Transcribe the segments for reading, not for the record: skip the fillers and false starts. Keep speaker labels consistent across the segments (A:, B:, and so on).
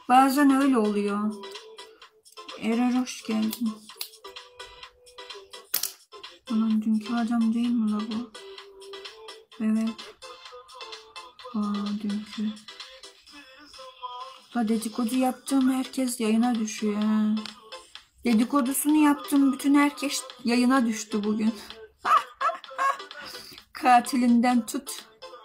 A: Bazen öyle oluyor. Erer hoş geldin. Aman dünkü adam değil mi la bu? Evet. Dünkü. La dedikodu yaptığım herkes yayına düşüyor. Ha. Dedikodusunu yaptığım bütün herkes yayına düştü bugün. Katilinden tut.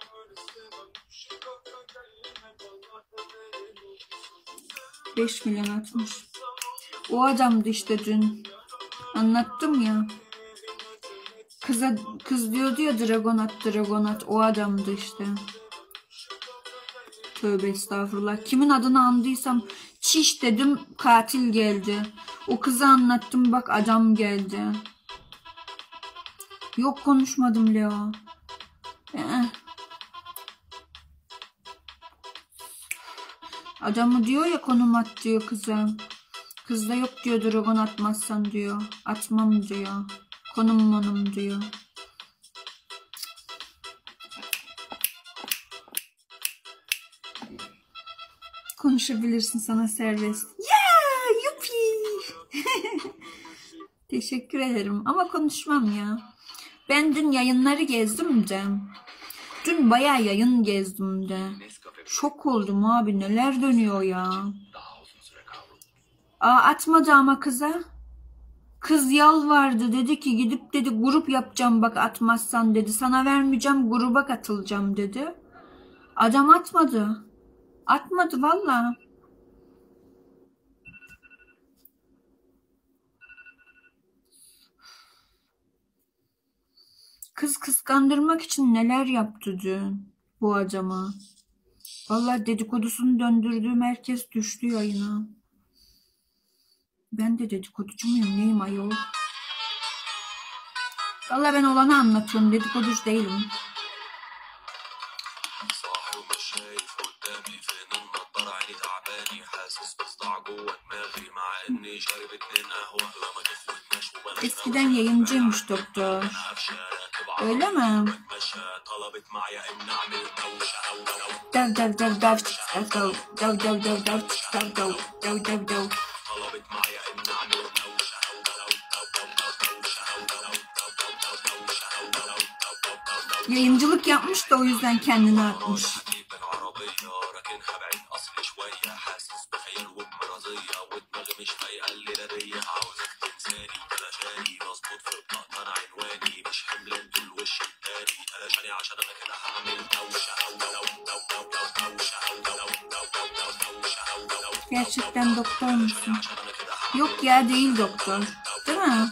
A: $5 milyon atmış. O adamdı işte dün. Anlattım ya. Kız diyordu ya dragon at. O adamdı işte. Tövbe estağfurullah. Kimin adını andıysam çiş dedim, katil geldi. O kızı anlattım, bak adam geldi. Yok konuşmadım Leo. Adamı diyor ya konum at diyor kıza. Kız da yok diyor, dragon atmazsan diyor. Atmam diyor. Konum diyor. Konuşabilirsin, sana serbest. Yeah, yuppie. Teşekkür ederim ama konuşmam ya. Ben dün yayınları gezdim de. Dün bayağı yayın gezdim de. Şok oldum abi, neler dönüyor ya. Atmadı ama kıza. Kız yalvardı, dedi ki gidip dedi grup yapacağım bak atmazsan dedi. Sana vermeyeceğim, gruba katılacağım dedi. Adam atmadı. Atmadı valla. Kız kıskandırmak için neler yaptı dün bu adama. Valla dedikodusunu döndürdüğüm herkes düştü yayına. Ben de dedikoducu muyum neyim ayol? Valla ben olanı anlatıyorum, dedikoducu değilim. Eskiden yayıncıymış doktor. Öyle mi? Yayıncılık yapmış da o yüzden kendini atmış. Gerçekten doktor musun? Yok ya, değil doktor. Değil mi?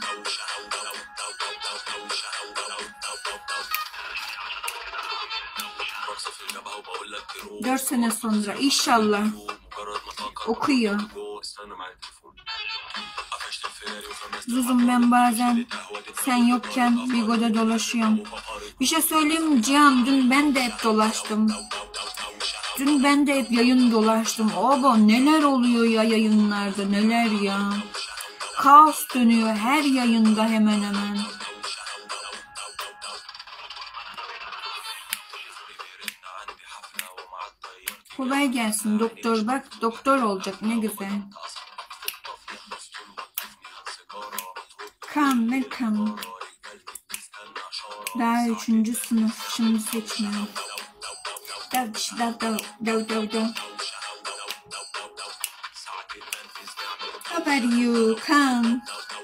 A: Dört sene sonra inşallah okuyor. Zuzum, ben bazen sen yokken Bigo'da dolaşıyorum. Bir şey söyleyeyim mi Cihan? Dün ben de hep dolaştım. Dün ben de hep yayın dolaştım. Oba neler oluyor ya yayınlarda, neler ya. Kaos dönüyor her yayında hemen hemen. Kolay gelsin doktor, bak doktor olacak, ne güzel. Come welcome. Daha 3. sınıf, şimdi seçmiyor. How about you? Come.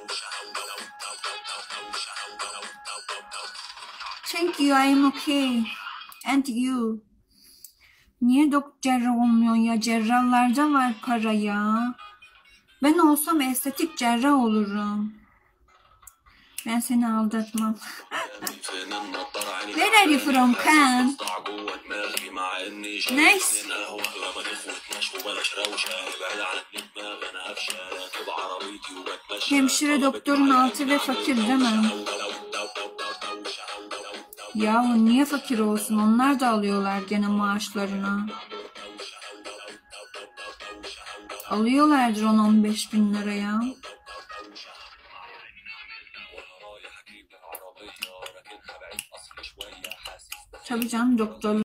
A: Thank you, I'm okay. And you? Niye cerrah olmuyorsun ya? Cerrahlarda var para ya. Ben olsam estetik cerrah olurum. Ben seni aldatmam. Where are you from, Can? Nice. Hemşire doktorun altı ve fakir değil mi? Yahu niye fakir olsun? Onlar da alıyorlar gene maaşlarını. Alıyorlardır 10-15 bin liraya. Tabii canım doktor.